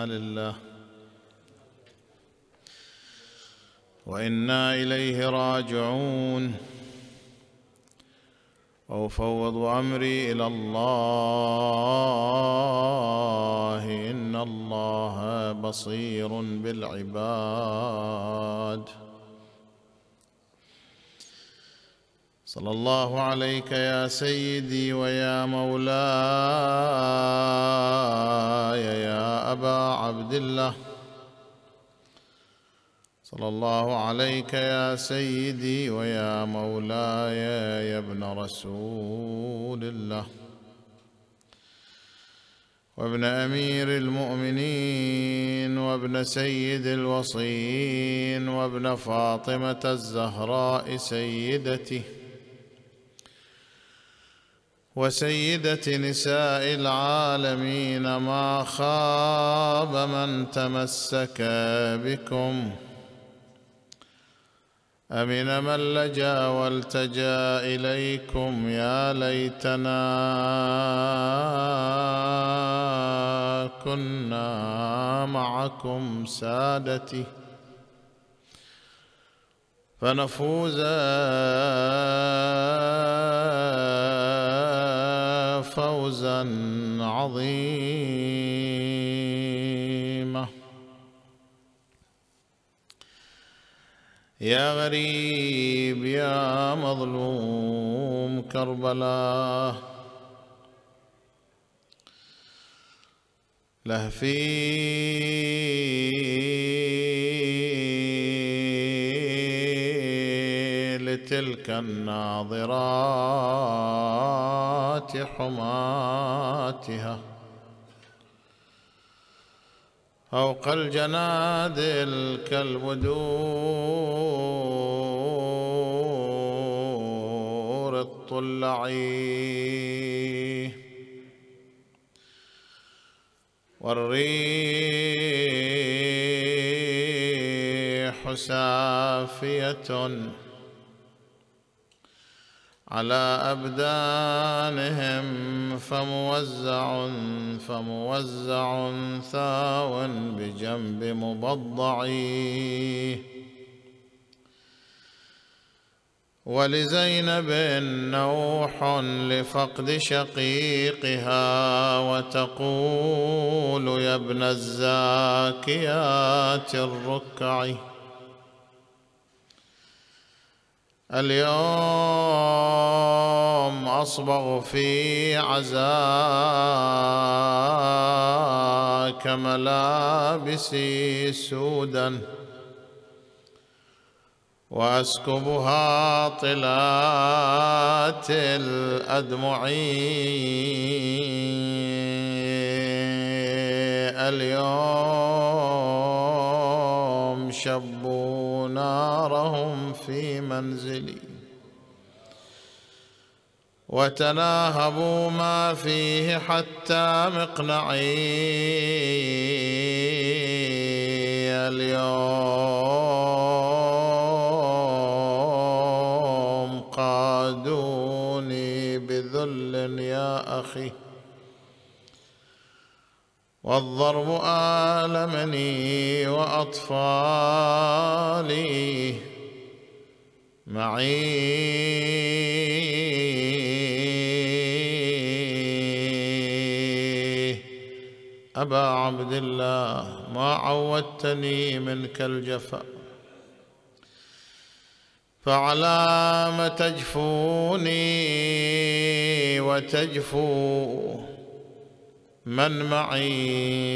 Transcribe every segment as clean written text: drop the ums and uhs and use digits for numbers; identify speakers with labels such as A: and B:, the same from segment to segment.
A: لله وإنا إليه راجعون. وأفوض أمري إلى الله إن الله بصير بالعباد. صلى الله عليك يا سيدي ويا مولاي يا أبا عبد الله. صلى الله عليك يا سيدي ويا مولاي يا ابن رسول الله وابن أمير المؤمنين وابن سيد الوصين وابن فاطمة الزهراء سيدتي وسيدة نساء العالمين. ما خاب من تمسك بكم، أمن من لجا والتجا إليكم. يا ليتنا كنا معكم سادتي فنفوز فوزا عظيما. يا غريب يا مظلوم كربلاء، لهفي لتلك الناظرات حماتها فوق الجنادل كالبدور الطلعي، والريح سافية على أبدانهم فموزع ثاو بجنب مبضعي. ولزينب نوح لفقد شقيقها وتقول يا ابن الزاكيات الركع اليوم أصبغ في عزاك ملابسي سودا وأسكبها طلات الأدمع. اليوم شبوا نارهم في منزلي وتناهبوا ما فيه حتى مقنعي. اليوم قادوني بذل يا أخي والضرب آلمني وأطفالي معي. أبا عبد الله ما عودتني منك الجفا، فعلام تجفوني وتجفو من معي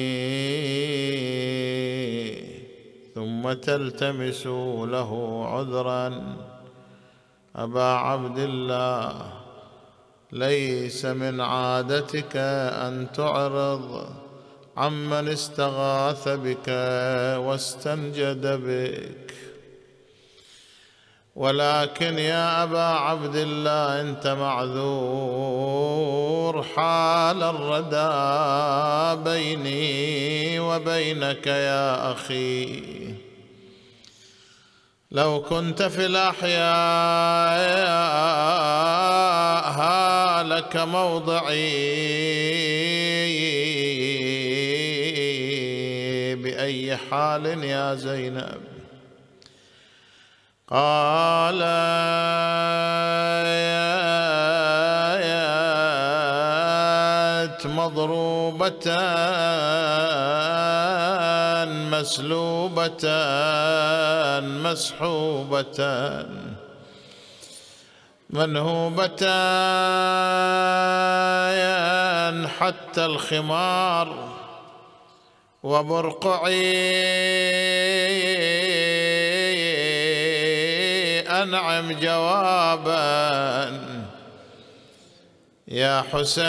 A: ثم تلتمس له عذرا. أبا عبد الله ليس من عادتك أن تعرض عمن استغاث بك واستنجد بك، ولكن يا أبا عبد الله أنت معذور. حال الردى بيني وبينك يا أخي، لو كنت في الأحياء هالك موضعي بأي حال يا زينب؟ قالت مضروبة مسلوبة مسحوبة منهوبة حتى الخمار وبرقعي أنعم جوابا يا حسين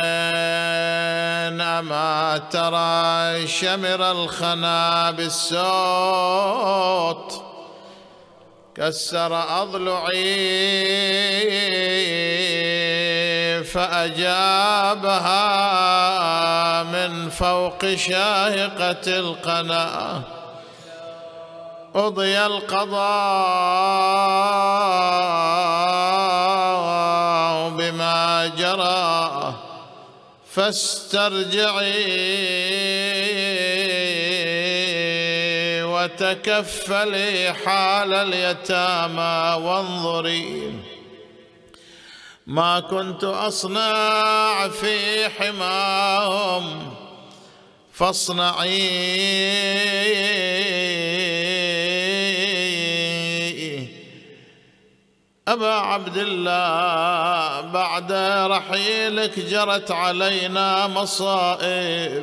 A: أما ترى شمر الخنا بالسوط كسر أضلعي فأجابها من فوق شاهقة القنا قضي القضاء بما جرى فاسترجعي وتكفلي حال اليتامى وانظري ما كنت أصنع في حماهم فاصنعي أبا عبد الله بعد رحيلك جرت علينا مصائب.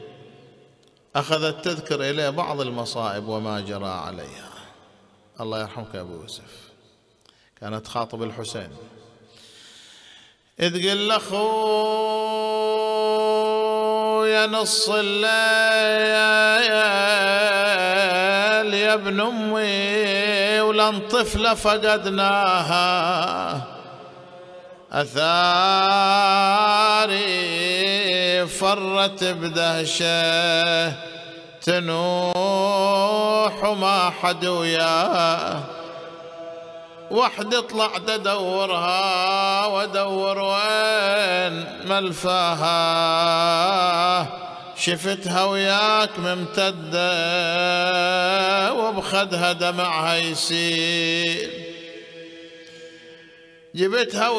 A: أخذت تذكر إليه بعض المصائب وما جرى عليها. الله يرحمك يا أبو يوسف. كانت خاطب الحسين إذ قل لأخويا نص الليل يا ابن أمي ولن طفلة فقدناها أثاري فرت بدهشة تنوح وما حد وياه وحدي طلعت ادورها وادور وين ملفاها شفتها وياك ممتدة وبخدها دمعها يسيل جبتها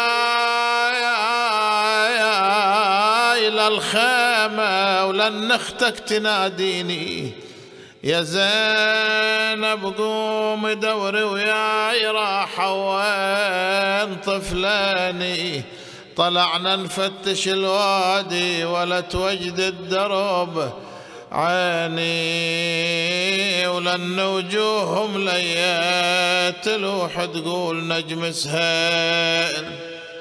A: وياي إلى الخيمة ولن اختك تناديني يا زينب قوم دوري وياي راحة وين طفلاني طلعنا نفتش الوادي ولا توجد الدرب عيني ولن وجوههم ليت تلوح تقول نجم سهيل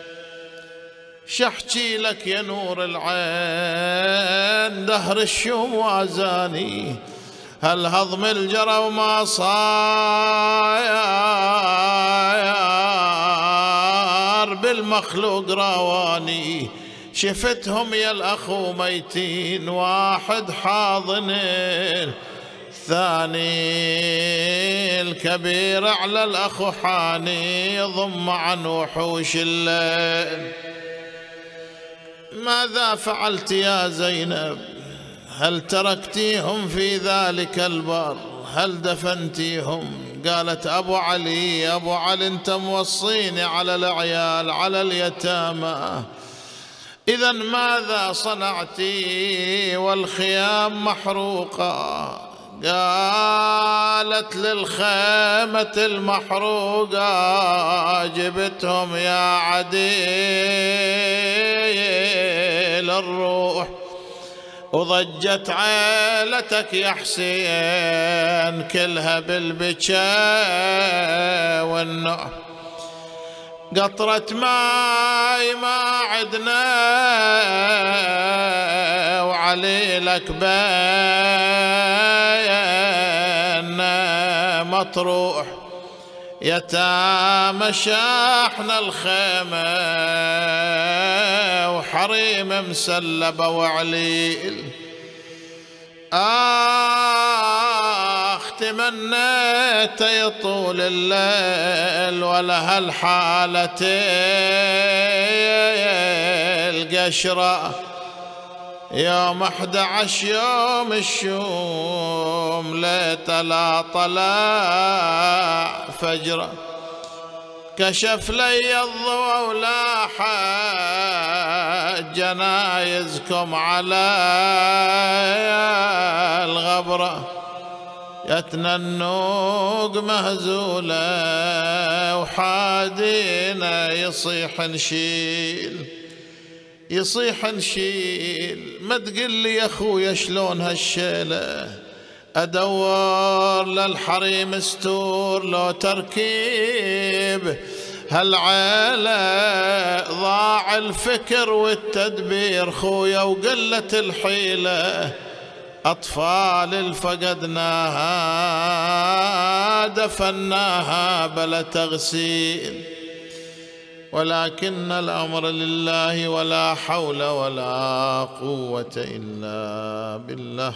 A: شحكي لك يا نور العين دهر الشوم وازاني هل هضم الجرى وما صاير بالمخلوق راواني شفتهم يا الأخو ميتين واحد حاضنين ثاني الكبير على الأخو حاني ضم عن وحوش الليل ماذا فعلت يا زينب هل تركتيهم في ذلك البر هل دفنتيهم قالت أبو علي أبو علي أنت موصيني على العيال على اليتامى إذا ماذا صنعتي والخيام محروقة قالت للخيمة المحروقة جبتهم يا عديل الروح وضجت عيلتك يا حسين كلها بالبكاء والنوح قطرة ماي ما عدنا وعلي لك بينا مطروح يتامى شاحنا الخيمة وحريم مسلبة وعليل تمنيت يطول الليل ولا هالحالة القشرة يوم 11 يوم الشوم ليت لا طلع فجره كشف لي الضوء ولاحت جنايزكم على الغبرة يتنى النوق مهزولة وحادينا يصيح نشيل ما تقل لي يا أخويا شلون هالشيلة أدور للحريم ستور لو تركيب هالعيلة ضاع الفكر والتدبير خويا وقلة الحيلة أطفال الفقدناها دفناها بلا تغسيل ولكن الأمر لله ولا حول ولا قوة إلا بالله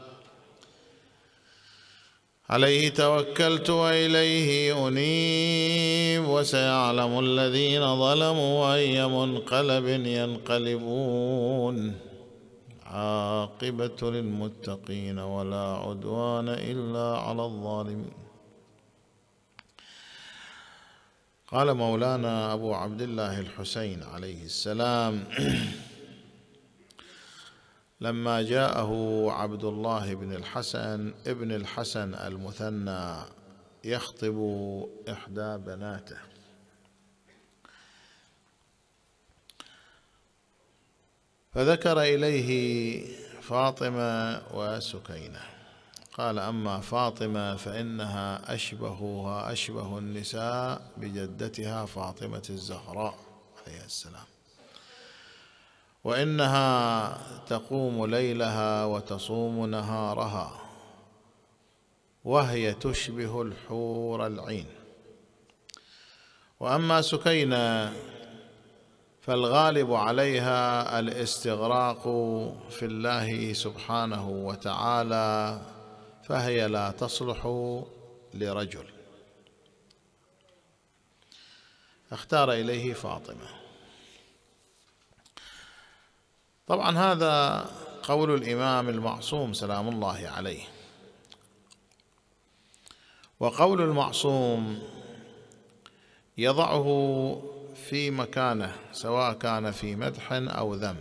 A: عليه توكلت وإليه أنيب وسيعلم الذين ظلموا أي منقلب ينقلبون عاقبة للمتقين ولا عدوان إلا على الظالمين. قال مولانا أبو عبد الله الحسين عليه السلام لما جاءه عبد الله ابن الحسن المثنى يخطب إحدى بناته فذكر إليه فاطمة وسكينة قال أما فاطمة فإنها أشبه النساء بجدتها فاطمة الزهراء عليه السلام وإنها تقوم ليلها وتصوم نهارها وهي تشبه الحور العين وأما سكينة فالغالب عليها الاستغراق في الله سبحانه وتعالى فهي لا تصلح لرجل اختار إليه فاطمة. طبعا هذا قول الإمام المعصوم سلام الله عليه وقول المعصوم يضعه في مكانه سواء كان في مدح أو ذم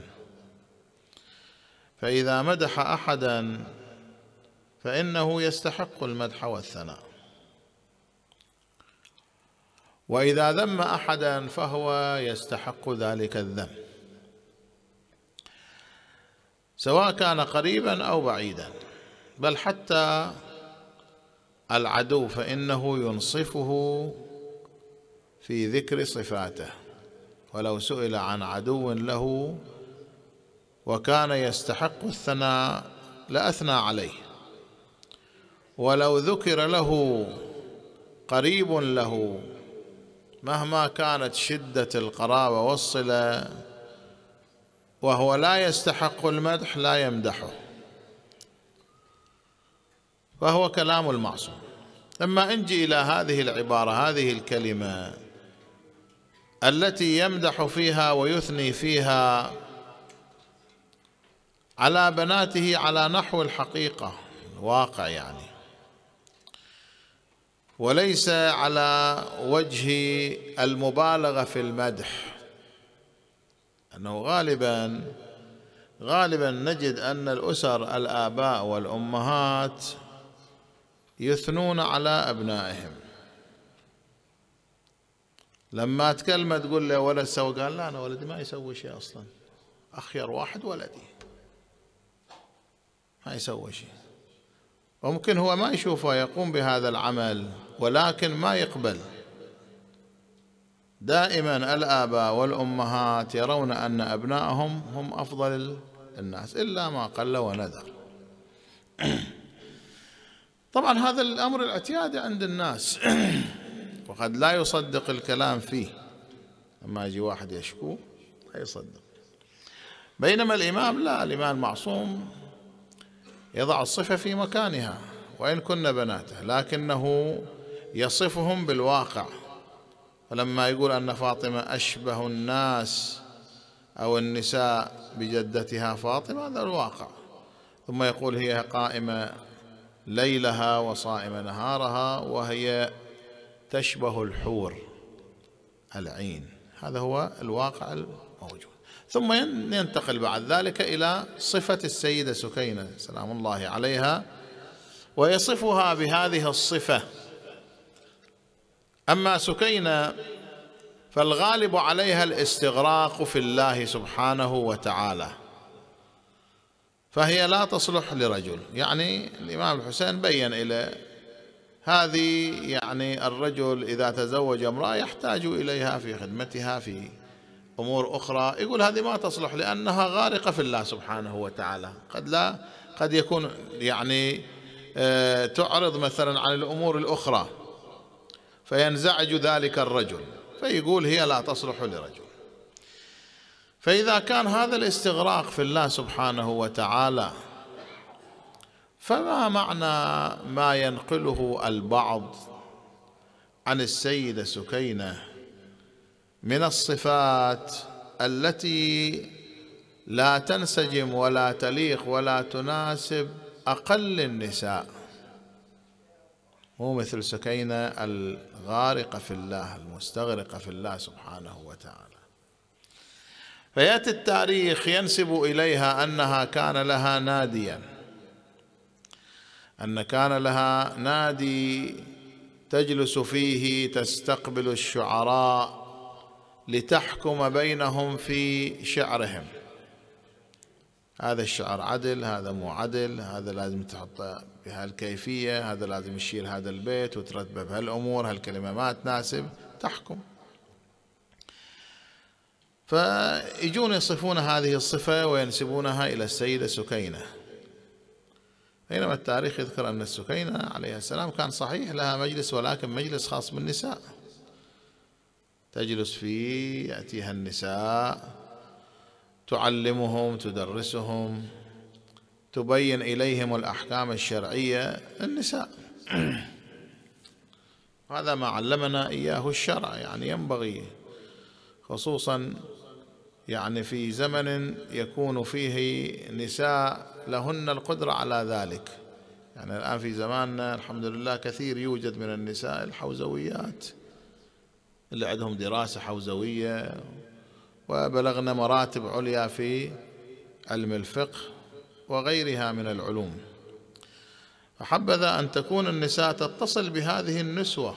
A: فإذا مدح أحدا فإنه يستحق المدح والثناء وإذا ذم أحدا فهو يستحق ذلك الذم سواء كان قريبا أو بعيدا بل حتى العدو فإنه ينصفه في ذكر صفاته ولو سئل عن عدو له وكان يستحق الثناء لأثنى عليه ولو ذكر له قريب له مهما كانت شدة القرابة والصلة وهو لا يستحق المدح لا يمدحه فهو كلام المعصوم. أما انجي إلى هذه العبارة هذه الكلمة التي يمدح فيها ويثني فيها على بناته على نحو الحقيقة الواقع يعني وليس على وجه المبالغة في المدح أنه غالبا نجد أن الأسر الآباء والأمهات يثنون على أبنائهم لما تكلمه تقول له ولد سوى قال لا أنا ولدي ما يسوي شيء أصلا أخير واحد ولدي ما يسوي شيء وممكن هو ما يشوفه يقوم بهذا العمل ولكن ما يقبل. دائما الآباء والأمهات يرون أن أبنائهم هم أفضل الناس إلا ما قل ونذر. طبعا هذا الأمر الاعتيادي عند الناس وقد لا يصدق الكلام فيه لما يجي واحد يشكو لا يصدق بينما الإمام لا الإمام المعصوم يضع الصفة في مكانها وإن كن بناته لكنه يصفهم بالواقع فلما يقول أن فاطمة أشبه الناس أو النساء بجدتها فاطمة، هذا الواقع. ثم يقول هي قائمة ليلها وصائمة نهارها وهي تشبه الحور العين، هذا هو الواقع الموجود. ثم ينتقل بعد ذلك إلى صفة السيدة سكينة سلام الله عليها ويصفها بهذه الصفة. أما سكينة فالغالب عليها الاستغراق في الله سبحانه وتعالى، فهي لا تصلح لرجل. يعني الإمام الحسين بين إلى هذه، يعني الرجل إذا تزوج امرأة يحتاج إليها في خدمتها في أمور أخرى، يقول هذه ما تصلح لأنها غارقة في الله سبحانه وتعالى، قد يكون يعني تعرض مثلا عن الأمور الأخرى فينزعج ذلك الرجل، فيقول هي لا تصلح لرجل. فإذا كان هذا الاستغراق في الله سبحانه وتعالى، فما معنى ما ينقله البعض عن السيدة سكينة من الصفات التي لا تنسجم ولا تليق ولا تناسب أقل النساء، مو مثل سكينة الغارقة في الله المستغرقة في الله سبحانه وتعالى. فيأتي التاريخ ينسب إليها أنها كان لها ناديا، أن كان لها نادي تجلس فيه تستقبل الشعراء لتحكم بينهم في شعرهم، هذا الشعر عدل، هذا مو عدل، هذا لازم تحطه بهالكيفية، هذا لازم يشيل هذا البيت وترتبه بهالأمور، هالكلمة ما تناسب، تحكم. فيجون يصفون هذه الصفة وينسبونها إلى السيدة سكينة، بينما التاريخ يذكر أن السكينة عليه السلام كان صحيح لها مجلس، ولكن مجلس خاص بالنساء، تجلس فيه، يأتيها النساء تعلمهم تدرسهم تبين إليهم الأحكام الشرعية، النساء. هذا ما علمنا إياه الشرع، يعني ينبغي خصوصا يعني في زمن يكون فيه نساء لهن القدرة على ذلك. يعني الآن في زماننا الحمد لله كثير يوجد من النساء الحوزويات اللي عندهم دراسة حوزوية وبلغنا مراتب عليا في علم الفقه وغيرها من العلوم. فحبذا أن تكون النساء تتصل بهذه النسوة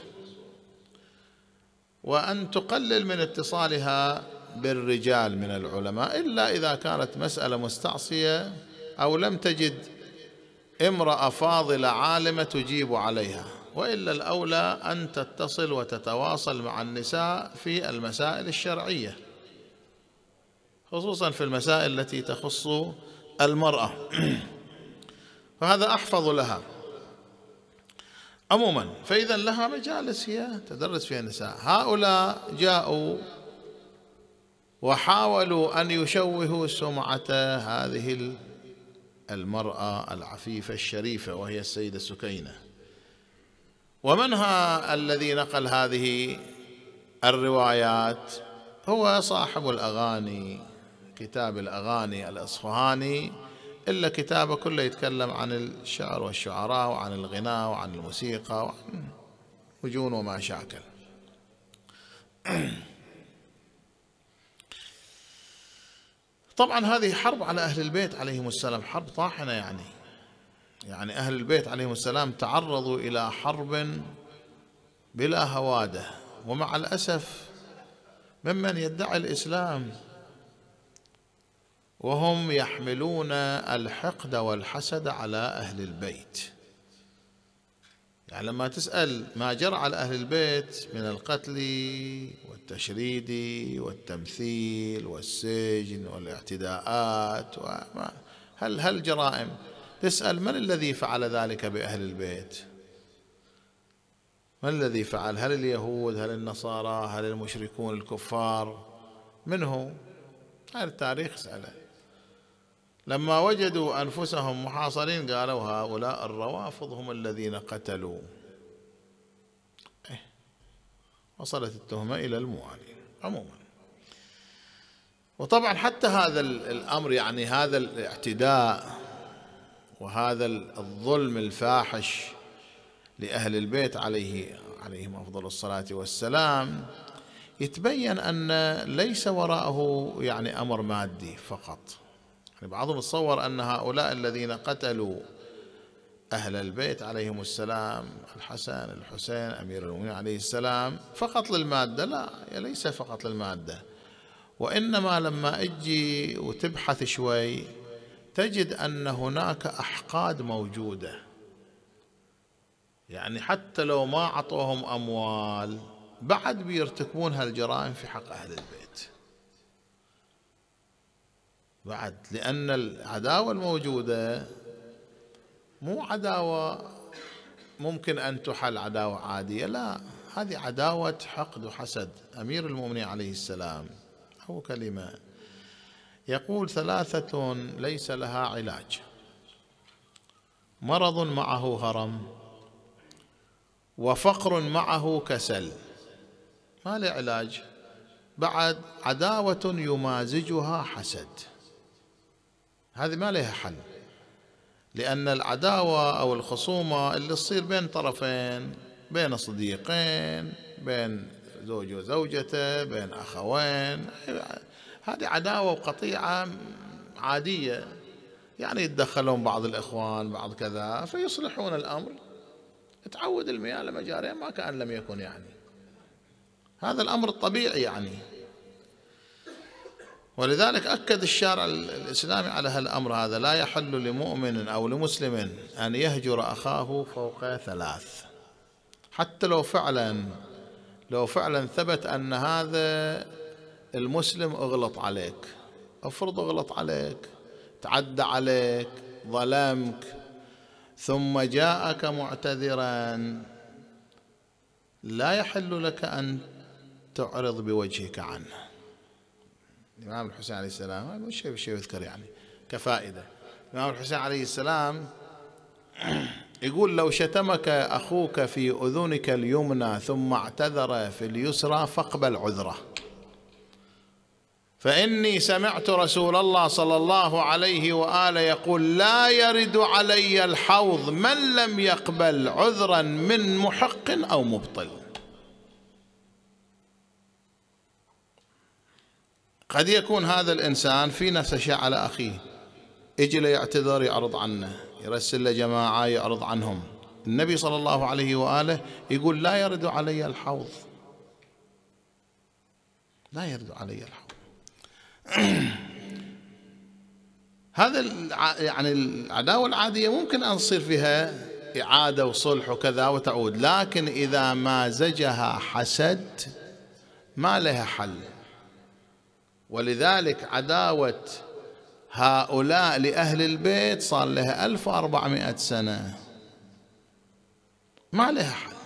A: وأن تقلل من اتصالها بالرجال من العلماء، إلا إذا كانت مسألة مستعصية أو لم تجد امرأة فاضلة عالمة تجيب عليها، وإلا الأولى أن تتصل وتتواصل مع النساء في المسائل الشرعية، خصوصا في المسائل التي تخص المرأة، فهذا أحفظ لها عموما. فإذا لها مجالس هي تدرس فيها النساء. هؤلاء جاءوا وحاولوا أن يشوهوا سمعة هذه المرأة العفيفة الشريفة وهي السيدة سكينة. ومنها الذي نقل هذه الروايات هو صاحب الأغاني، كتاب الأغاني الأصفهاني، إلا كتابه كله يتكلم عن الشعر والشعراء وعن الغناء وعن الموسيقى وعن وجون وما شاكل. طبعا هذه حرب على أهل البيت عليهم السلام، حرب طاحنة، يعني أهل البيت عليهم السلام تعرضوا إلى حرب بلا هوادة، ومع الأسف ممن يدعي الإسلام وهم يحملون الحقد والحسد على أهل البيت. يعني لما تسأل ما جرى على أهل البيت من القتل والتشريد والتمثيل والسجن والاعتداءات هل جرائم، تسأل من الذي فعل ذلك بأهل البيت؟ من الذي فعل؟ هل اليهود؟ هل النصارى؟ هل المشركون الكفار؟ من هو؟ هذا التاريخ اسأله. لما وجدوا أنفسهم محاصرين قالوا هؤلاء الروافض هم الذين قتلوا. وصلت التهمة إلى الموالين. عموما وطبعا حتى هذا الأمر، يعني هذا الاعتداء وهذا الظلم الفاحش لأهل البيت عليهم أفضل الصلاة والسلام، يتبين أن ليس وراءه يعني أمر مادي فقط. يعني بعضهم يتصور أن هؤلاء الذين قتلوا أهل البيت عليهم السلام، الحسن الحسين أمير المؤمنين عليه السلام، فقط للمادة. لا، ليس فقط للمادة، وإنما لما أجي وتبحث شوي تجد أن هناك أحقاد موجودة. يعني حتى لو ما عطوهم أموال بعد بيرتكبون هالجرائم في حق أهل البيت بعد، لأن العداوة الموجودة مو عداوة ممكن أن تحل عداوة عادية، لا، هذه عداوة حقد وحسد. أمير المؤمنين عليه السلام هو كلمة يقول: 3 ليس لها علاج: مرض معه هرم، وفقر معه كسل. ما له علاج. بعد عداوة يمازجها حسد، هذه ما لها حل، لأن العداوة أو الخصومة اللي تصير بين طرفين، بين صديقين، بين زوج وزوجته، بين أخوين، هذه عداوة وقطيعة عادية. يعني يتدخلون بعض الإخوان بعض كذا فيصلحون الأمر، تعود المياه لمجاريها ما كأن لم يكن. يعني هذا الأمر الطبيعي يعني. ولذلك أكد الشارع الإسلامي على هالأمر هذا: لا يحل لمؤمن أو لمسلم أن يهجر أخاه فوق 3. حتى لو فعلا ثبت أن هذا المسلم اغلط عليك، افرض اغلط عليك، تعدى عليك، ظلمك، ثم جاءك معتذرا، لا يحل لك أن تعرض بوجهك عنه. الإمام الحسين عليه السلام، هذا مش شيء يذكر يعني كفائدة. الإمام الحسين عليه السلام يقول: لو شتمك أخوك في أذنك اليمنى ثم اعتذر في اليسرى فاقبل عذره، فإني سمعت رسول الله صلى الله عليه وآله يقول: لا يرد علي الحوض من لم يقبل عذرا من محق أو مبطل. قد يكون هذا الإنسان في نفسه شيء على أخيه، يجي له يعتذر يعرض عنه، يرسل له جماعة يعرض عنهم. النبي صلى الله عليه وآله يقول: لا يرد علي الحوض، لا يرد علي الحوض. هذا يعني العداوة العادية ممكن أن تصير فيها إعادة وصلح وكذا وتعود، لكن إذا مازجها حسد ما لها حل. ولذلك عداوة هؤلاء لأهل البيت صار لها 1400 سنة ما لها حل،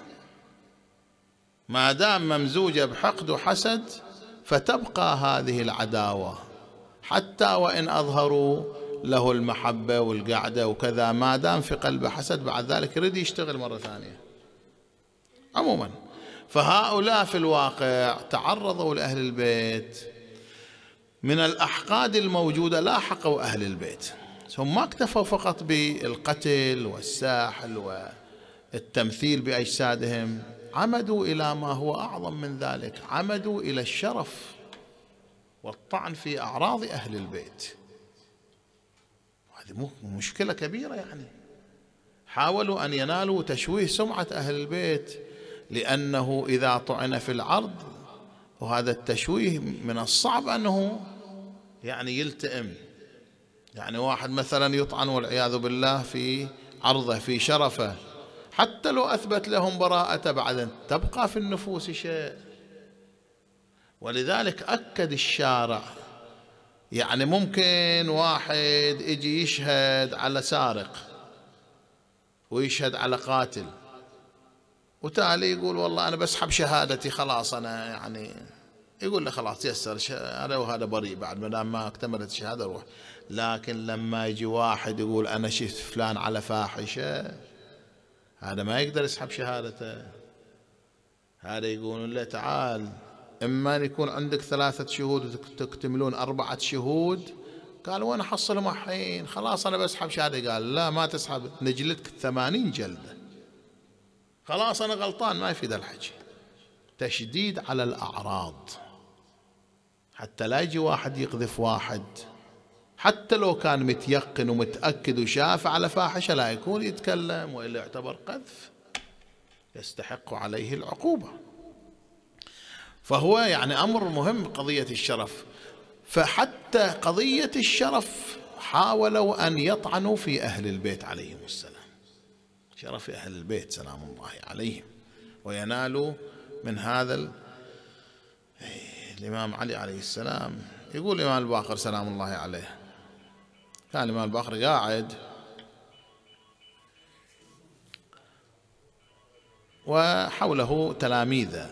A: ما دام ممزوجة بحقد وحسد فتبقى هذه العداوة، حتى وإن أظهروا له المحبة والقعدة وكذا، ما دام في قلبه حسد بعد ذلك يريد يشتغل مرة ثانية. عموما فهؤلاء في الواقع تعرضوا لأهل البيت من الأحقاد الموجودة، لاحقوا أهل البيت. هم ما اكتفوا فقط بالقتل والساحل والتمثيل بأجسادهم، عمدوا إلى ما هو أعظم من ذلك، عمدوا إلى الشرف والطعن في أعراض أهل البيت. هذه مشكلة كبيرة. يعني حاولوا أن ينالوا تشويه سمعة أهل البيت، لأنه إذا طعن في العرض، وهذا التشويه من الصعب أنه يعني يلتئم. يعني واحد مثلا يطعن والعياذ بالله في عرضه في شرفه، حتى لو أثبت لهم براءة بعد تبقى في النفوس شيء. ولذلك أكد الشارع، يعني ممكن واحد يجي يشهد على سارق ويشهد على قاتل، وتالي يقول والله أنا بسحب شهادتي خلاص، أنا يعني يقول له خلاص يسر أنا وهذا بريء بعد ما دام ما اكتملت الشهادة روح. لكن لما يجي واحد يقول أنا شفت فلان على فاحشة، هذا ما يقدر يسحب شهادته. هذا يقول له تعال إما أن يكون عندك 3 شهود وتكتملون 4 شهود. قال وين أحصلهم الحين؟ خلاص أنا بسحب شهادة. قال لا، ما تسحب، نجلدك 80 جلدة. خلاص أنا غلطان، ما يفيد الحكي. تشديد على الأعراض، حتى لا يجي واحد يقذف واحد، حتى لو كان متيقن ومتأكد وشاف على فاحشة لا يكون يتكلم، وإلا يعتبر قذف يستحق عليه العقوبة. فهو يعني أمر مهم قضية الشرف. فحتى قضية الشرف حاولوا أن يطعنوا في أهل البيت عليهم السلام، شرف أهل البيت سلام الله عليهم، وينالوا من هذا الإمام علي عليه السلام. يقول الإمام الباقر سلام الله عليه، كان الإمام الباقر قاعد وحوله تلاميذ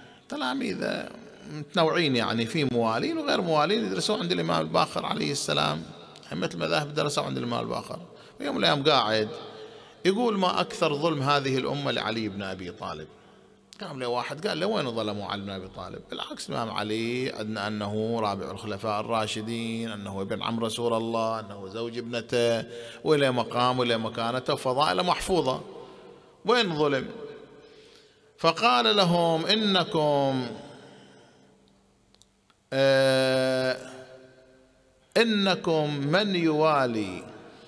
A: متنوعين، يعني في موالين وغير موالين يدرسوا عند الإمام الباقر عليه السلام، أئمة المذاهب درسوا عند الإمام الباقر. ويوم من الأيام قاعد يقول ما أكثر ظلم هذه الأمة لعلي بن أبي طالب. قام له واحد قال له وين ظلموا علي بن أبي طالب؟ بالعكس، الإمام علي عندنا أنه رابع الخلفاء الراشدين، أنه ابن عم رسول الله، أنه زوج ابنته، وله مقام وله مكانته وفضائله محفوظة، وين ظلم؟ فقال لهم إنكم من يوالي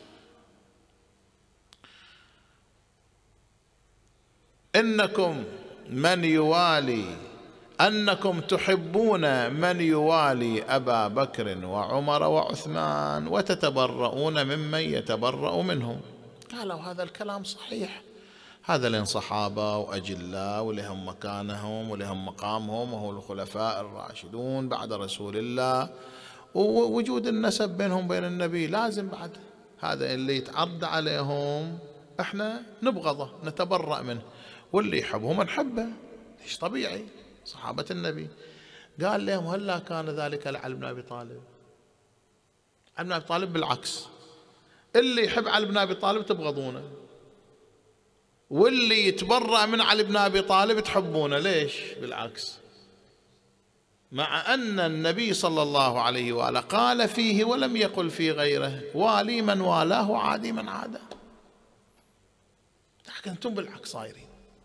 A: أنكم تحبون من يوالي أبا بكر وعمر وعثمان وتتبرؤون ممن يتبرأ منهم. قالوا هذا الكلام صحيح، هذا لهم صحابة وأجلاء ولهم مكانهم ولهم مقامهم، وهو الخلفاء الراشدون بعد رسول الله، ووجود النسب بينهم بين النبي لازم. بعد هذا اللي يتعرض عليهم احنا نبغضه نتبرأ منه، واللي يحبهم نحبه، ايش طبيعي، صحابة النبي. قال لهم هلا كان ذلك لعلي بن أبي طالب؟ علي بن أبي طالب بالعكس، اللي يحب علي بن أبي طالب تبغضونه، واللي يتبرأ من علي بن أبي طالب تحبونه. ليش؟ بالعكس، مع أن النبي صلى الله عليه وآله قال فيه ولم يقل في غيره والي من والاه عادي من عاده، لكن أنتم بالعكس صايرين.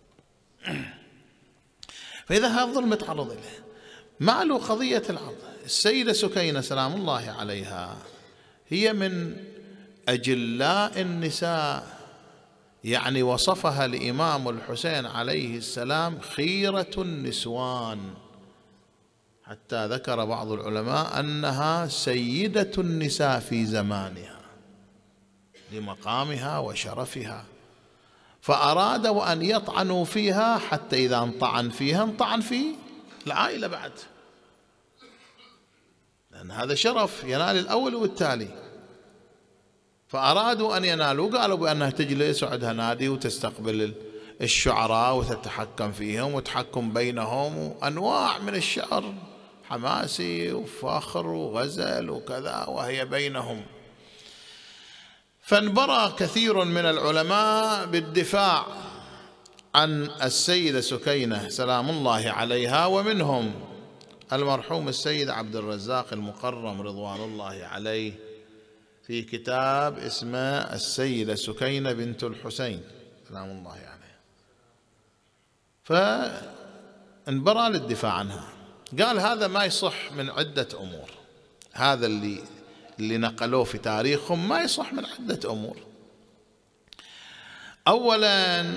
A: فإذا هذا الظلم تعرض إليه. معلو قضية العرض، السيدة سكينة سلام الله عليها هي من أجلاء النساء، يعني وصفها الإمام الحسين عليه السلام خيرة النسوان، حتى ذكر بعض العلماء أنها سيدة النساء في زمانها لمقامها وشرفها. فأرادوا أن يطعنوا فيها، حتى إذا انطعن فيها انطعن في العائلة بعد، لأن هذا شرف ينال الأول والتالي. فأرادوا أن ينالوا، قالوا بأنها تجلس وعندها نادي وتستقبل الشعراء وتتحكم فيهم وتحكم بينهم، وأنواع من الشعر حماسي وفخر وغزل وكذا وهي بينهم. فانبرى كثير من العلماء بالدفاع عن السيدة سكينة سلام الله عليها، ومنهم المرحوم السيد عبد الرزاق المقرم رضوان الله عليه في كتاب اسمه السيدة سكينة بنت الحسين سلام الله عليه. فانبرى للدفاع عنها، قال هذا ما يصح من عدة أمور، هذا اللي نقلوه في تاريخهم ما يصح من عدة أمور. أولا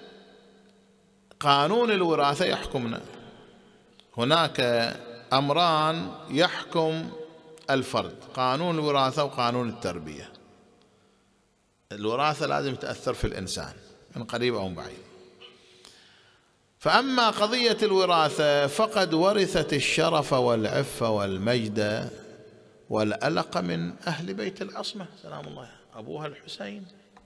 A: قانون الوراثة يحكمنا، هناك أمران يحكم الفرد، قانون الوراثة وقانون التربية. الوراثة لازم تأثر في الإنسان من قريب أو من بعيد. فأما قضية الوراثة فقد ورثت الشرف والعفة والمجد والألق من أهل بيت العصمة سلام الله، أبوها الحسين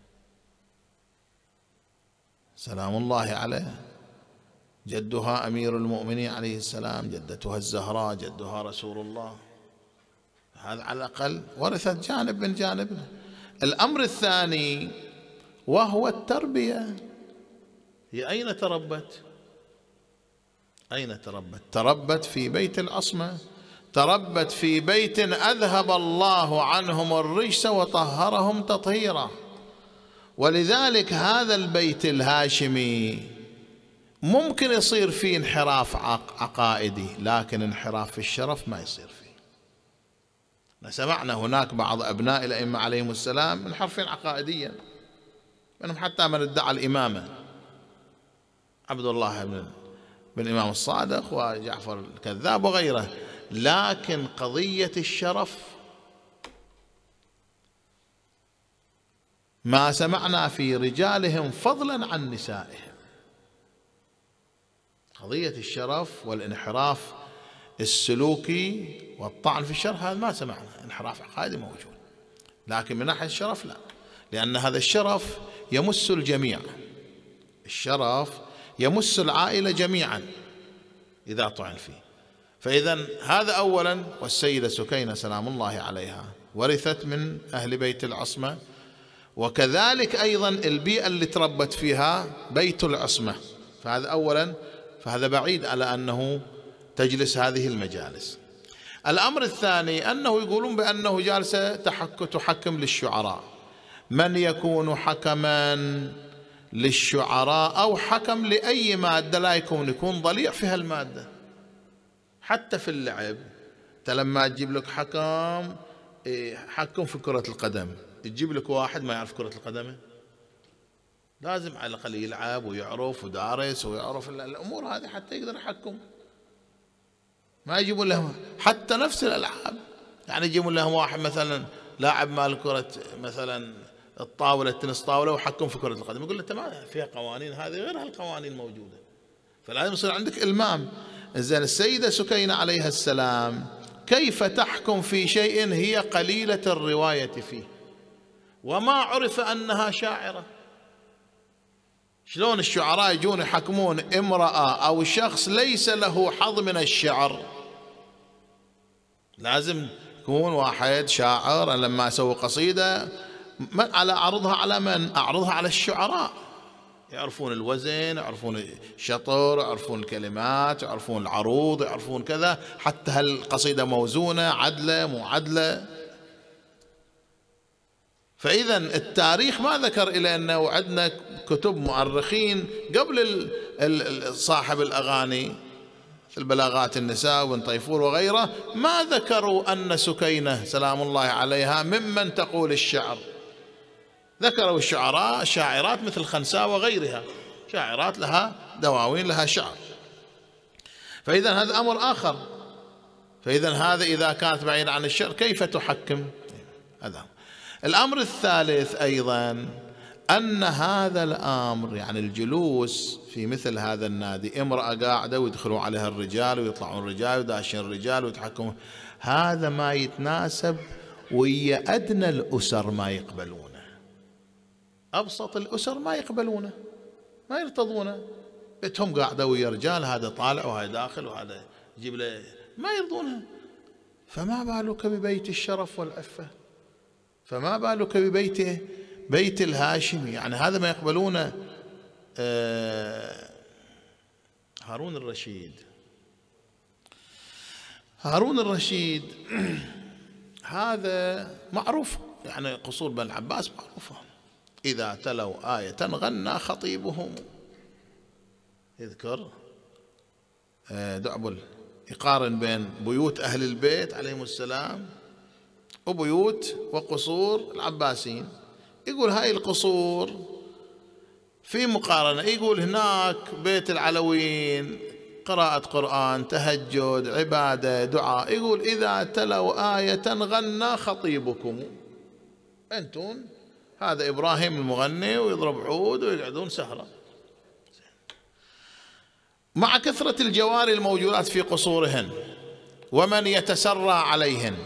A: سلام الله عليه، جدها أمير المؤمنين عليه السلام، جدتها الزهراء، جدها رسول الله. هذا على الأقل ورثت جانب من جانبه. الأمر الثاني وهو التربية، هي أين تربت؟ أين تربت؟ تربت في بيت العصمة، تربت في بيت أذهب الله عنهم الرجس وطهرهم تطهيرا. ولذلك هذا البيت الهاشمي ممكن يصير فيه انحراف عقائدي، لكن انحراف في الشرف ما يصير فيه. سمعنا هناك بعض أبناء الأئمة عليهم السلام منحرفين عقائديا، منهم حتى من ادعى الإمامة، عبد الله بن الإمام الصادق وجعفر الكذاب وغيره. لكن قضية الشرف ما سمعنا في رجالهم فضلا عن نسائهم. قضية الشرف والانحراف السلوكي والطعن في الشرف هذا ما سمعنا، انحراف عقائدي موجود، لكن من ناحية الشرف لا، لأن هذا الشرف يمس الجميع، الشرف يمس العائلة جميعا إذا طعن فيه. فإذا هذا أولا. والسيدة سكينة سلام الله عليها ورثت من أهل بيت العصمة، وكذلك أيضا البيئة اللي تربت فيها بيت العصمة، فهذا أولا، فهذا بعيد على أنه تجلس هذه المجالس. الأمر الثاني أنه يقولون بأنه جالسة تحكم للشعراء. من يكون حكما للشعراء أو حكم لأي مادة لا يكون ضليع في هالمادة. حتى في اللعب أنت لما تجيب لك حكم في كرة القدم، تجيب لك واحد ما يعرف كرة القدم، لازم على الأقل يلعب ويعرف ودارس ويعرف الأمور هذه حتى يقدر يحكم. ما يجيبون لهم حتى نفس الألعاب، يعني يجيبون لهم واحد مثلا لاعب مال كرة مثلا الطاولة التنس طاولة وحكم في كرة القدم، يقول له أنت ما فيها قوانين، هذه غير هالقوانين الموجودة، فلازم يصير عندك إلمام. إذن السيدة سكينة عليها السلام كيف تحكم في شيء هي قليلة الرواية فيه وما عرف أنها شاعرة؟ شلون الشعراء يجون يحكمون امرأة أو شخص ليس له حظ من الشعر؟ لازم يكون واحد شاعر. لما أسوي قصيدة على أعرضها على من؟ أعرضها على الشعراء، يعرفون الوزن، يعرفون الشطر، يعرفون الكلمات، يعرفون العروض، يعرفون كذا، حتى هالقصيدة موزونة عدلة مو عدلة. فإذا التاريخ ما ذكر إلى أنه عندنا كتب مؤرخين قبل صاحب الأغاني البلاغات النساء وابن طيفور وغيره، ما ذكروا أن سكينة سلام الله عليها ممن تقول الشعر. ذكروا الشعراء شاعرات مثل خنساء وغيرها، شاعرات لها دواوين لها شعر. فإذا هذا أمر آخر. فإذا هذا إذا كانت بعيدة عن الشعر كيف تحكم؟ هذا الأمر الثالث أيضا، أن هذا الأمر يعني الجلوس في مثل هذا النادي، امرأة قاعدة ويدخلوا عليها الرجال ويطلعون الرجال وداشين الرجال ويتحكمون، هذا ما يتناسب ويا أدنى الأسر ما يقبلونه، أبسط الأسر ما يقبلونه، ما يرتضونه. بيتهم قاعدة ويا رجال، هذا طالع وهذا داخل وهذا يجيب له، ما يرضونها. فما بالك ببيت الشرف والعفة، فما بالك ببيته بيت الهاشمي، يعني هذا ما يقبلونه. هارون الرشيد هذا معروف، يعني قصور بن العباس معروفة، إذا تلوا آية غنى خطيبهم. يذكر دعبل يقارن بين بيوت أهل البيت عليهم السلام وبيوت وقصور العباسيين، يقول هاي القصور في مقارنة، يقول هناك بيت العلويين قراءة قرآن، تهجد، عبادة، دعاء، يقول إذا تلوا آية غنى خطيبكم. أنتم هذا إبراهيم المغني ويضرب عود ويقعدون سهرة، مع كثرة الجواري الموجودات في قصورهن ومن يتسرى عليهن.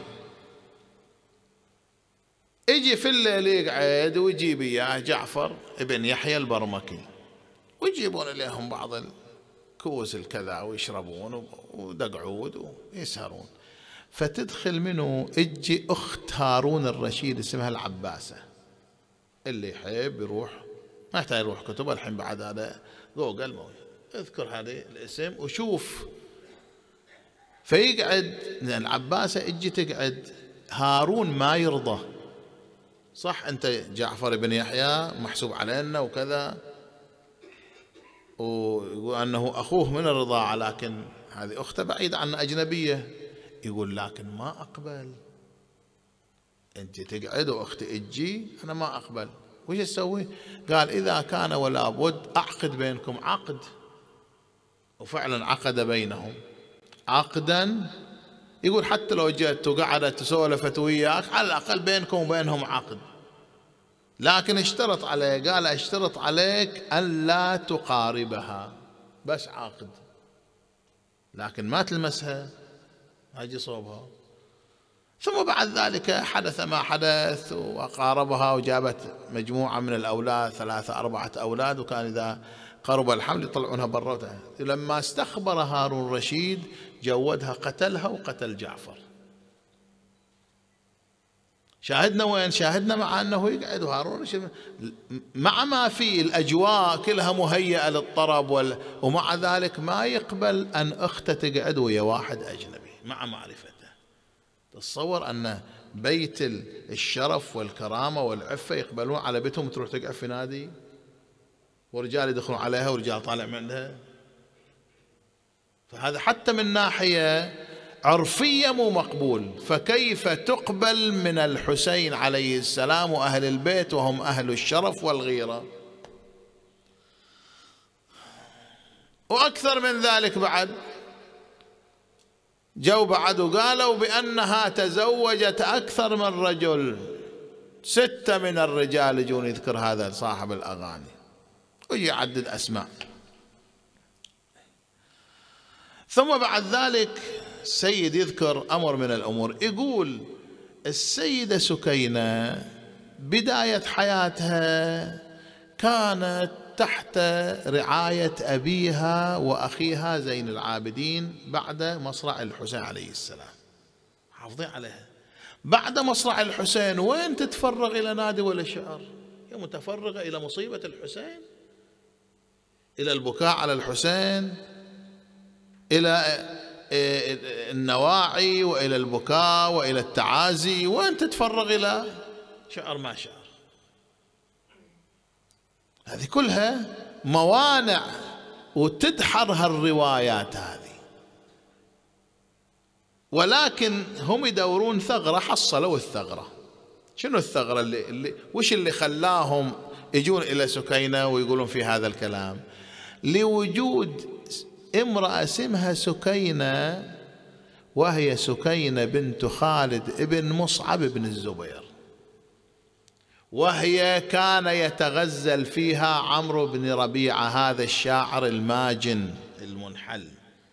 A: يجي في الليل يقعد ويجيب إياه جعفر ابن يحيى البرمكي ويجيبون إليهم بعض الكوس الكذا ويشربون ودقعود ويسهرون. فتدخل منه تجي أخت هارون الرشيد اسمها العباسة، اللي يحب يروح، ما يحتاج يروح كتب الحين بعد هذا جوجل موجود، اذكر هذا الاسم وشوف. فيقعد العباسة اجي تقعد، هارون ما يرضى. صح أنت جعفر بن يحيى محسوب علينا وكذا، ويقول أنه أخوه من الرضاعة، لكن هذه أخته بعيدة عنا أجنبية. يقول لكن ما أقبل، أنت تقعد وأختي اجي، أنا ما أقبل. وش أسوي؟ قال إذا كان ولا بد أعقد بينكم عقد. وفعلا عقد بينهم عقدا. يقول حتى لو جت وقعدت وسولفت وياك، على الأقل بينكم وبينهم عقد. لكن اشترط عليه، قال اشترط عليك أن لا تقاربها، بس عاقد، لكن ما تلمسها، ما يجي صوبها. ثم بعد ذلك حدث ما حدث، وقاربها وجابت مجموعة من الأولاد، 3 4 أولاد، وكان إذا قرب الحمل يطلعونها برا. لما استخبر هارون الرشيد جودها، قتلها وقتل جعفر. شاهدنا وين؟ شاهدنا مع أنه يقعد هارون الرشيد مع ما في الأجواء كلها مهيئة للطرب، ومع ذلك ما يقبل أن أخته تقعد ويا واحد أجنبي مع معرفته. تصور أن بيت الشرف والكرامة والعفة يقبلون على بيتهم تروح تقعد في نادي، ورجال يدخلون عليها ورجال طالع منها. فهذا حتى من ناحية عرفية مو مقبول. فكيف تقبل من الحسين عليه السلام وأهل البيت وهم أهل الشرف والغيرة؟ وأكثر من ذلك بعد، جو بعد وقالوا بأنها تزوجت أكثر من رجل، 6 من الرجال. يجون يذكر هذا صاحب الأغاني ويجي يعدد أسماء. ثم بعد ذلك السيد يذكر أمر من الأمور، يقول السيدة سكينة بداية حياتها كانت تحت رعاية أبيها وأخيها زين العابدين بعد مصرع الحسين عليه السلام، حافظين عليها. بعد مصرع الحسين وين تتفرغ إلى نادي ولا شعر؟ هي متفرغة إلى مصيبة الحسين، إلى البكاء على الحسين، إلى النواعي وإلى البكاء وإلى التعازي. وين تتفرغ إلى شعر ما شعر؟ هذه كلها موانع وتدحرها الروايات هذه. ولكن هم يدورون ثغرة، حصلوا الثغرة. شنو الثغرة وش اللي خلاهم يجون إلى سكينة ويقولون في هذا الكلام؟ لوجود امرأة اسمها سكينة، وهي سكينة بنت خالد ابن مصعب بن الزبير، وهي كان يتغزل فيها عمرو بن ربيعة هذا الشاعر الماجن المنحل،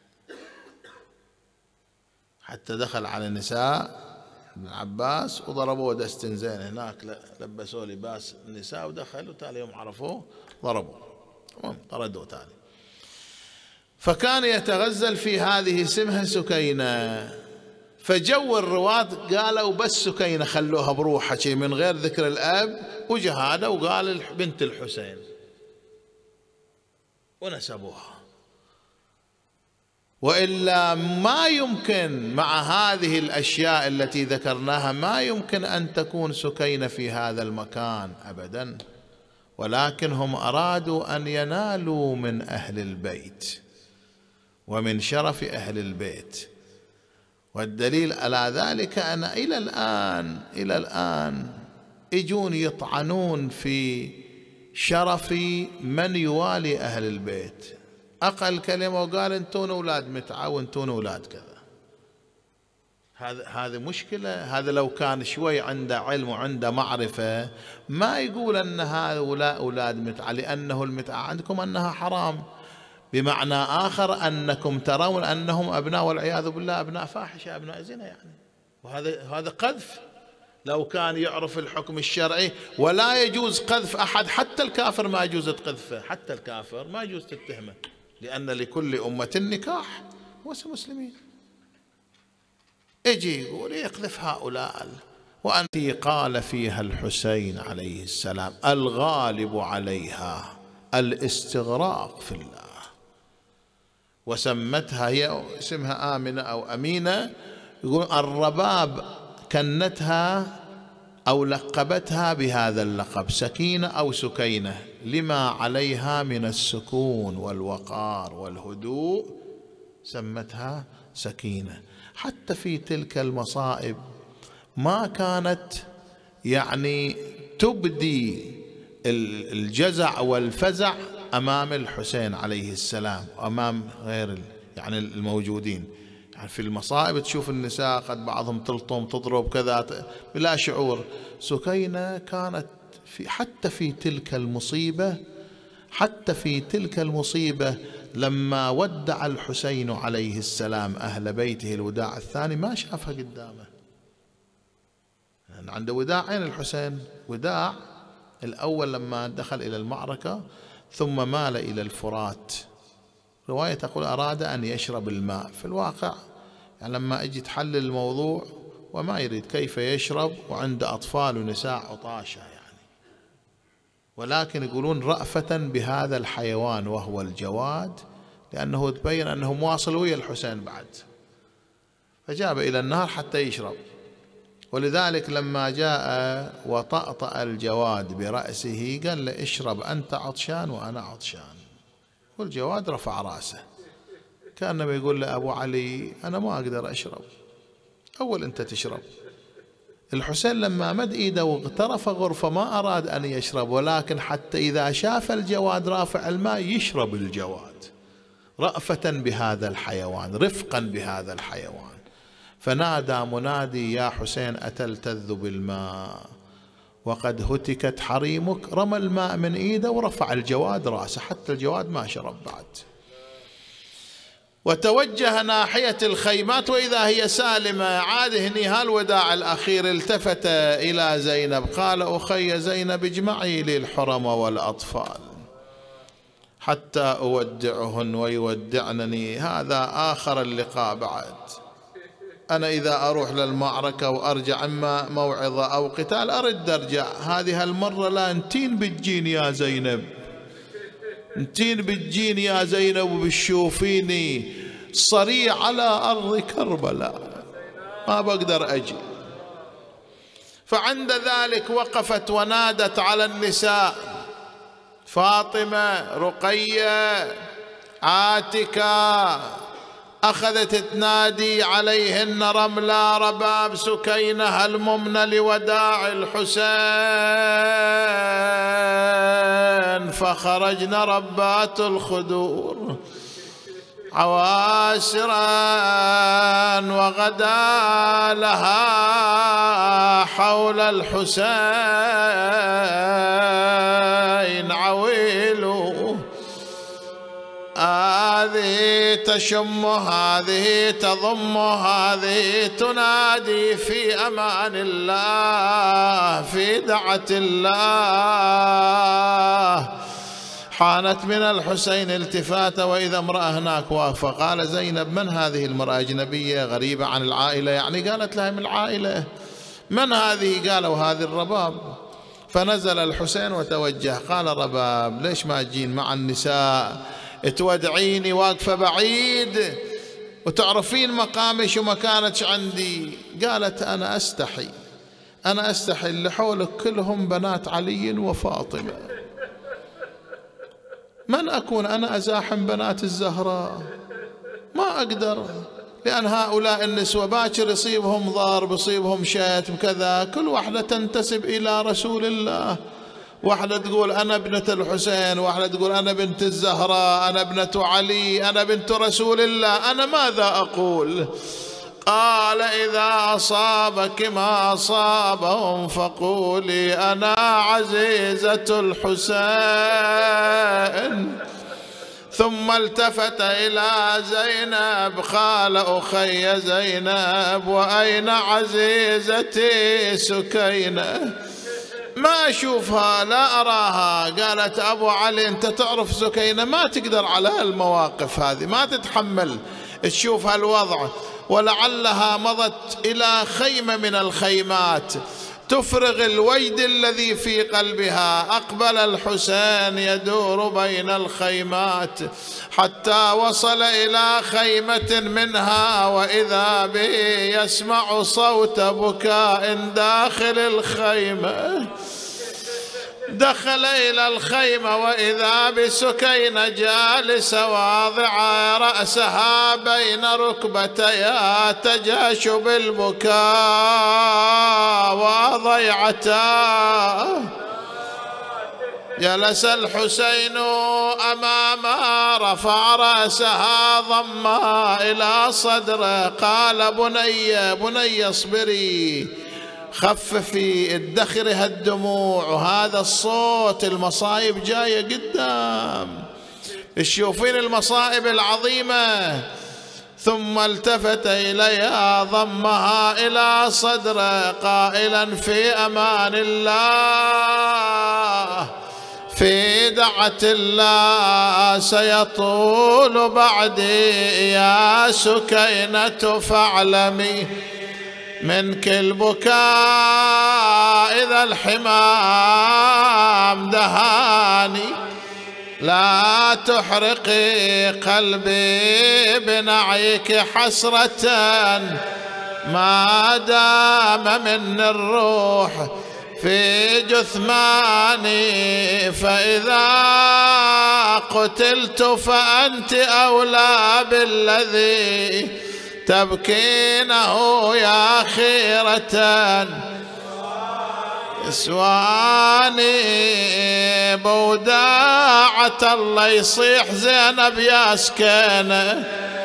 A: حتى دخل على النساء ابن عباس وضربوه دستن زين هناك، لبسوه لباس النساء ودخلوا، تالي يوم عرفوه ضربوه طردوه تالي. فكان يتغزل في هذه اسمها سكينة. فجو الرواة قالوا بس سكينة خلوها بروحها شيء من غير ذكر الأب، وجهاده وقال بنت الحسين ونسبوها. وإلا ما يمكن مع هذه الأشياء التي ذكرناها ما يمكن أن تكون سكينة في هذا المكان أبدا. ولكن هم أرادوا أن ينالوا من أهل البيت ومن شرف أهل البيت. والدليل على ذلك أن إلى الآن يجون يطعنون في شرف من يوالي أهل البيت. أقل كلمة وقال أنتون أولاد متعة وأنتون أولاد كذا. هذا مشكلة. هذا لو كان شوي عنده علم وعنده معرفة ما يقول أن هؤلاء أولاد متعة، لأنه المتعة عندكم أنها حرام، بمعنى آخر أنكم ترون أنهم أبناء والعياذ بالله أبناء فاحشة أبناء زنا يعني. وهذا قذف. لو كان يعرف الحكم الشرعي ولا يجوز قذف أحد، حتى الكافر ما يجوز تقذفه، حتى الكافر ما يجوز تتهمه، لأن لكل أمة نكاح مسلمين. يجي يقول يقذف هؤلاء. وأنت قال فيها الحسين عليه السلام الغالب عليها الاستغراق في الله. وسمتها، هي اسمها آمنة أو أمينة، يقول الرباب كنتها أو لقبتها بهذا اللقب سكينة أو سكينة لما عليها من السكون والوقار والهدوء، سمتها سكينة. حتى في تلك المصائب ما كانت يعني تبدي الجزع والفزع أمام الحسين عليه السلام وأمام غير يعني الموجودين. يعني في المصائب تشوف النساء قد بعضهم تلطم تضرب كذا بلا شعور. سكينة كانت حتى في تلك المصيبة لما ودع الحسين عليه السلام أهل بيته الوداع الثاني ما شافها قدامه. يعني عنده وداعين الحسين، وداع الأول لما دخل إلى المعركة ثم مال إلى الفرات، رواية تقول أراد أن يشرب الماء، في الواقع يعني لما أجي تحلل الموضوع وما يريد كيف يشرب وعنده أطفال ونساء عطاشة يعني، ولكن يقولون رأفة بهذا الحيوان وهو الجواد، لأنه تبين أنه مواصل ويا الحسين بعد، فجاب إلى النهر حتى يشرب. ولذلك لما جاء وطأطأ الجواد برأسه قال له اشرب أنت عطشان وأنا عطشان، والجواد رفع رأسه كأنما يقول له أبو علي أنا ما أقدر أشرب، أول أنت تشرب. الحسين لما مد إيده واغترف غرفة ما أراد أن يشرب، ولكن حتى إذا شاف الجواد رافع الماء يشرب الجواد، رأفة بهذا الحيوان، رفقا بهذا الحيوان. فنادى منادي يا حسين أتلتذ بالماء وقد هتكت حريمك، رمى الماء من إيده ورفع الجواد رأسه حتى الجواد ما شرب بعد، وتوجه ناحية الخيمات وإذا هي سالمة. عاد هني هالوداع الأخير التفت إلى زينب قال أخي زينب اجمعي لي الحرم والأطفال حتى أودعهن ويودعنني، هذا آخر اللقاء بعد. أنا إذا أروح للمعركة وأرجع إما موعظة أو قتال أرد أرجع، هذه المرة لا انتين بتجين يا زينب، انتين بتجين يا زينب وبتشوفيني صريع على أرض كربلاء ما بقدر أجي. فعند ذلك وقفت ونادت على النساء، فاطمة، رقية، عاتكة، أخذت تنادي عليهن رملة، رباب، سكينة، الممن لوداع الحسين. فخرجن ربات الخدور عواسرا وغدا لها حول الحسين عويل، هذه تشم هذه تضم هذه تنادي في أمان الله في دعة الله. حانت من الحسين التفاته وإذا امرأة هناك واقفة. قال زينب من هذه المرأة؟ أجنبية غريبة عن العائلة يعني؟ قالت لها من العائلة. من هذه؟ قالوا هذه الرباب. فنزل الحسين وتوجه قال رباب ليش ما تجين مع النساء تودعيني واقفة بعيد وتعرفين مقامي شو مكانتش عندي؟ قالت أنا أستحي اللي حولك كلهم بنات علي وفاطمة، من أكون أنا أزاحم بنات الزهراء؟ ما أقدر، لأن هؤلاء النسوة باكر يصيبهم ضرب يصيبهم شتم كذا، كل واحدة تنتسب إلى رسول الله، واحدة تقول أنا ابنة الحسين، واحدة تقول أنا بنت الزهراء، أنا ابنة علي، أنا بنت رسول الله، أنا ماذا أقول؟ قال إذا أصابك ما أصابهم فقولي أنا عزيزة الحسين. ثم التفت إلى زينب قال أخي زينب وأين عزيزتي سكينة؟ ما أشوفها لا أراها. قالت أبو علي أنت تعرف سكينة ما تقدر على المواقف هذه، ما تتحمل تشوف هالوضع، ولعلها مضت إلى خيمة من الخيمات تفرغ الوجد الذي في قلبها. أقبل الحسين يدور بين الخيمات حتى وصل إلى خيمة منها، وإذا به يسمع صوت بكاء داخل الخيمة. دخل إلى الخيمة وإذا بسكينة جالسة واضعة رأسها بين ركبتيها تجاش بالبكاء وضيعتها. جلس الحسين أمامها رفع رأسها ضمها إلى صدره قال بني اصبري خففي ادخرها الدموع، وهذا الصوت المصائب جاية قدام، تشوفين المصائب العظيمة. ثم التفت إليها ضمها إلى صدره قائلا في أمان الله في دعة الله سيطول بعدي يا سكينة فاعلمي منك البكاء إذا الحمام دهاني، لا تحرقي قلبي بنعيك حسرة ما دام من الروح في جثماني، فإذا قتلت فأنت أولى بالذي تبكينه يا خيرة يسواني بوداعة. الله يصيح زينب يا سكينة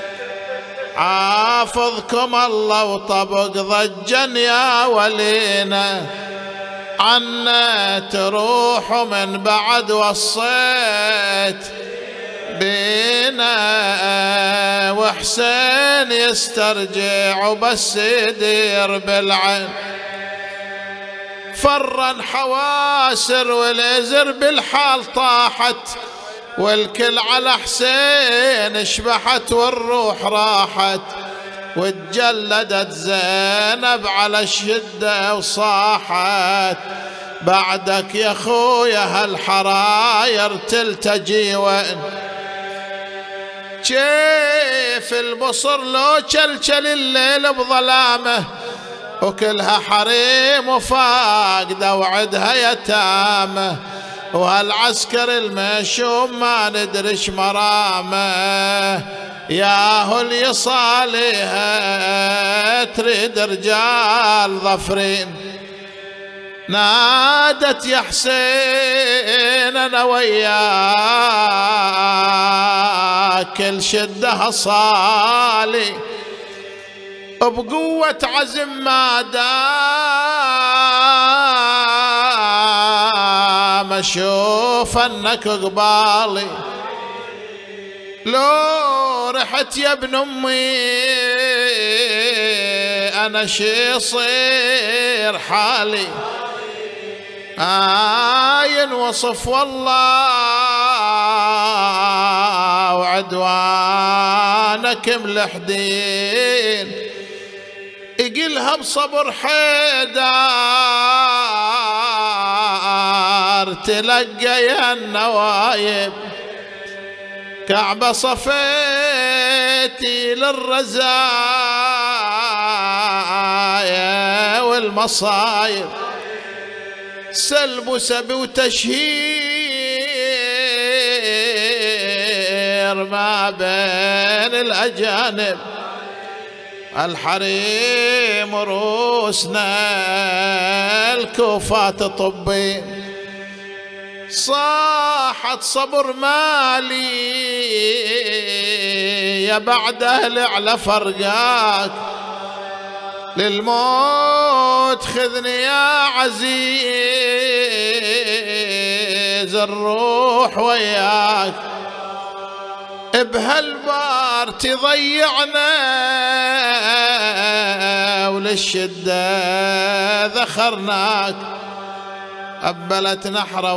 A: حافظكم الله وطبق ضجا يا ولينا، عنا تروح من بعد وصيت بينا وحسين يسترجع وبس يدير بالعين. فرا حواسر والازر بالحال طاحت، والكل على حسين شبحت والروح راحت، وتجلدت زينب على الشدة وصاحت بعدك يا خويا هالحراير تلتجي وين. كيف البصر لو كلكل الليل بظلامه، وكلها حريم وفاقده وعدها يتامه، وهالعسكر المشوم ما ندرش مرامه، ياهو اللي يصاليها تريد رجال ظفرين. نادت يا حسين انا وياك كل شده صالي، بقوة عزم ما دام اشوف انك قبالي، لو رحت يا ابن امي انا شي يصير حالي، ينوصف والله وعدوانك ملحدين، يقلها بصبر حيدار تلقى يا النوايب، كعبة صفيتي للرزايا والمصايب، سلب وسبي وتشهير ما بين الأجانب، الحريم روسنا الكوفات طبين، صاحت صبر مالي يا بعد أهل على فرقاك، للموت خذني يا عزيز الروح وياك، بهالبار تضيعنا وللشدة ذخرناك، أبلت نحرة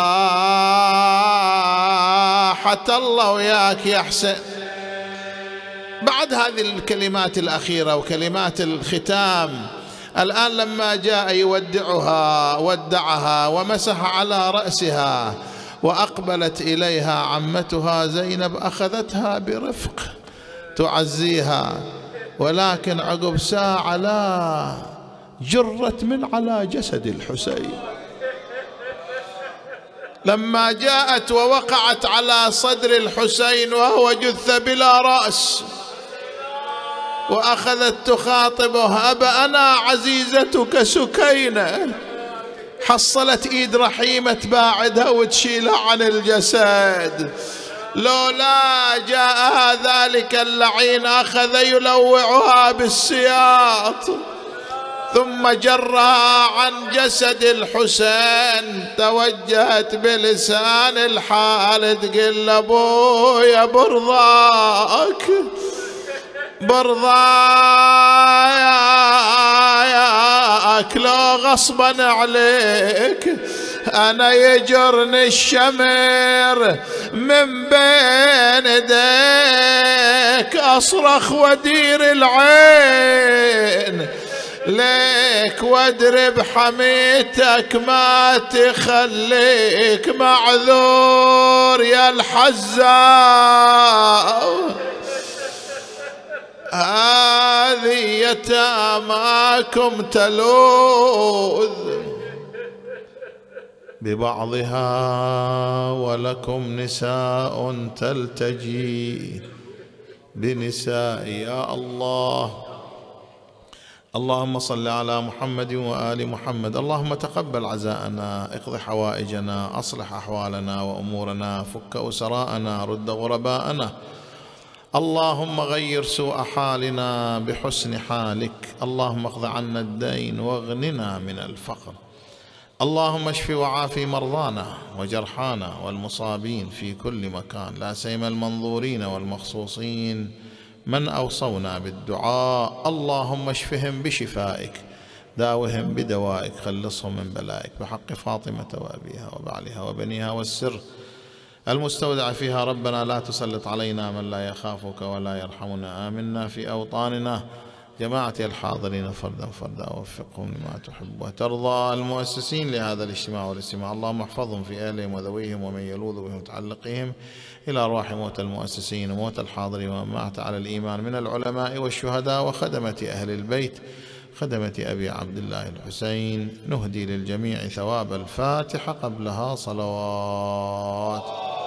A: وصاحت الله وياك يا حسين. بعد هذه الكلمات الأخيرة وكلمات الختام الآن لما جاء يودعها ودعها ومسح على رأسها وأقبلت إليها عمتها زينب أخذتها برفق تعزيها، ولكن عقب ساعة لا، جرت من على جسد الحسين. لما جاءت ووقعت على صدر الحسين وهو جثة بلا رأس، وأخذت تخاطبه: أبا أنا عزيزتك سكينة. حصلت إيد رحيمة تباعدها وتشيلها عن الجسد. لولا جاءها ذلك اللعين أخذ يلوعها بالسياط، ثم جرها عن جسد الحسين. توجهت بلسان الحال تقول له: أبويا برضاك برضاك، لو غصبا عليك أنا يجرني الشمر من بين يديك، أصرخ ودير العين ليك وادري بحميتك ما تخليك معذور يا الحزام. هذه يتاماكم تلوذ ببعضها، ولكم نساء تلتجي بنساء. يا الله، اللهم صل على محمد وآل محمد. اللهم تقبل عزاءنا، اقض حوائجنا، أصلح أحوالنا وأمورنا، فك أسراءنا، رد غرباءنا. اللهم غير سوء حالنا بحسن حالك. اللهم اقض عنا الدين واغننا من الفقر. اللهم اشف وعافي مرضانا وجرحانا والمصابين في كل مكان، لا سيما المنظورين والمخصوصين من أوصونا بالدعاء. اللهم اشفهم بشفائك، داوهم بدوائك، خلصهم من بلائك، بحق فاطمة وأبيها وبعلها وبنيها والسر المستودع فيها. ربنا لا تسلط علينا من لا يخافك ولا يرحمنا. آمنا في أوطاننا. جماعتي الحاضرين فردا فردا ووفقهم لما تحب وترضى. المؤسسين لهذا الاجتماع والاستماع اللهم احفظهم في أهلهم وذويهم ومن يلوذ بهم متعلقهم، إلى أرواح موتى المؤسسين وموتى الحاضرين ومن مات على الإيمان من العلماء والشهداء وخدمة أهل البيت، خدمة أبي عبد الله الحسين. نهدي للجميع ثواب الفاتحة قبلها صلوات.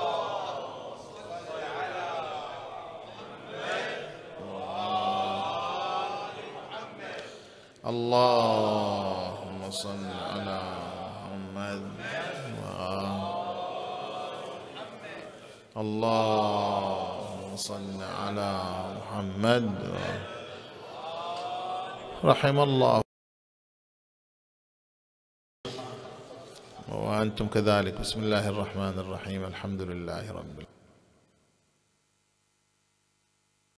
A: اللهم صل على محمد. اللهم صل على محمد. رحم الله. وأنتم كذلك. بسم الله الرحمن الرحيم. الحمد لله رب العالمين.